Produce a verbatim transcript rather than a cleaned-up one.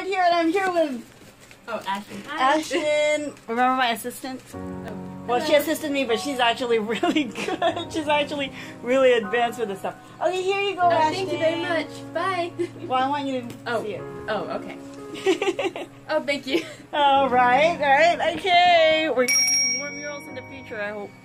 Art here, and I'm here with Oh, Ashton. Hi. Ashton. Remember my assistant? Oh. Well, she assisted me, but she's actually really good. She's actually really advanced with this stuff. Okay, here you go, Oh, Ashton. thank you very much. Bye. Well, I want you to Oh. see it. Oh, okay. Oh, thank you. All right, all right, okay. We're gonna do more murals in the future, I hope.